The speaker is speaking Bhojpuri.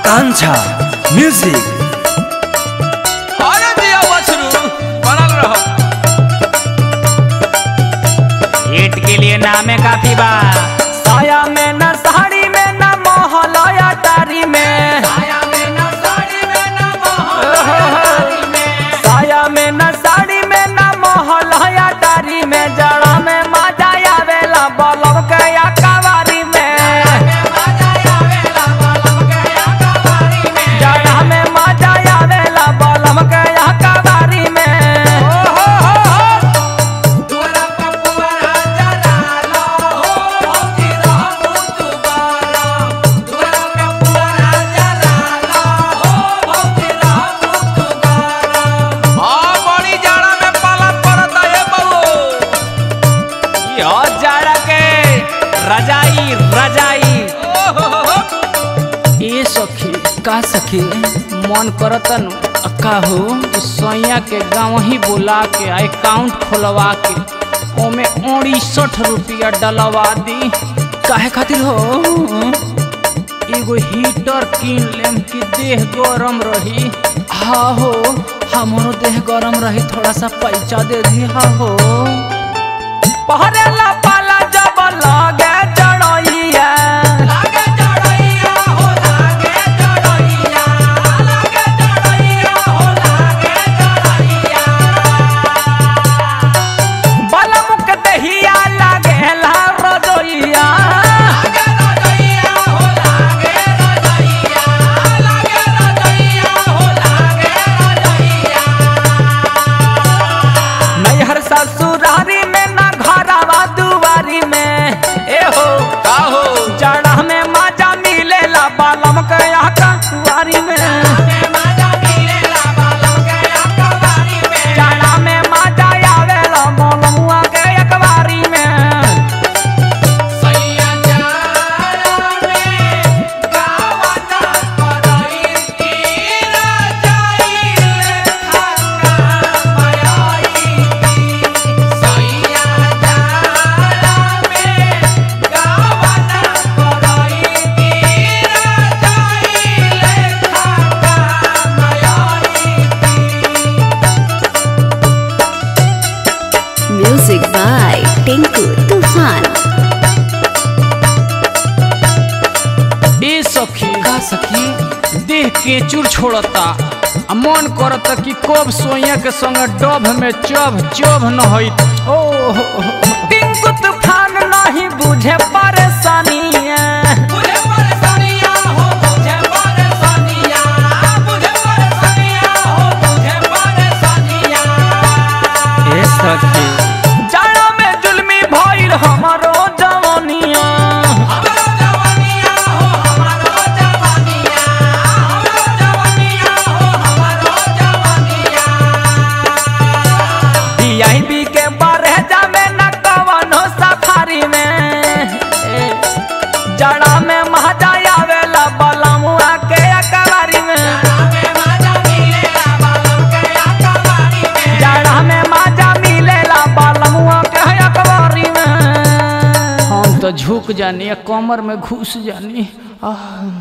आकांक्षा म्यूजिक। अरे दिया बछरू बनल रहो। हिट के लिए नामे काफी बा। साया में न साड़ी में न मोहलया तारी में, साया में न साड़ी में न मोहलया में, साया में न साड़ी में न मोहलया तारी में, जड़ा में मजा आवेला बलब के या कवारी में, जड़ा में मजा आवेला बलब के या कवारी में। रजाई रजाई ए सखी का सखी मन करतन का हो कि सैया के गाँव ही बुला के अकाउंट खोलवा के ओमे 68 रुपया डलवा दी। काहे खातिर हो एगो हीटर कीन लेम कि देह गरम रही। हाँ हो हमारो देह गरम रही, थोड़ा सा पैसा दे दी। हाँ हो पहरेला पाला जब लागे जड़ैया, लागे जड़ैया हो लागे जड़ैया, लागे जड़ैया हो लागे जड़ैया, बलमुख दहिया लागेला रजोइया, लागे रजैया हो लागे रजैया, लागे रजैया हो लागे रजैया। नैहर ससुरारी में न घरवा दुआरी में, ए हो का हो जड़ा में मजा मिलेला बलम के यहाँ कवारी में, मजा मिलेला बालों के अकबारी में, जड़ा में मजा आवेला बलमुआ के अकबारी में। सैया जाड़ा में गावना करई की रजाई लेखा मायाई की। सैया जाड़ा में गावना करई की रजाई लेखा मायाई की। Music by Tinku Tufan. ए सखी का सखी देह के चूर छोड़ता आ मन करता कि कब सोया के संग डब में चब चब न होई। ओ टिंकु तूफान नहीं बुझे परेशानियाँ, मुझे परेशानियाँ हो मुझे परेशानियाँ, मुझे परेशानियाँ हो मुझे परेशानियाँ। ए सखी जड़ा में जुल्मी भइल हमारो जवानिया, हमारो जवानियाँ हो हमारो जवानियाँ, हमारो जवानियाँ हो हमारो जवानियाँ। DIB के बरहजा में न कवनो सफारी में, जड़ा में मजा आवेला बलमुआ के अकबारी में, में मजा मिलेला बालों के अकबारी में, जड़ा में मजा मिलेला बलमुआ के अकबारी में। हम तो झुक जानी कमर में घुस जानी।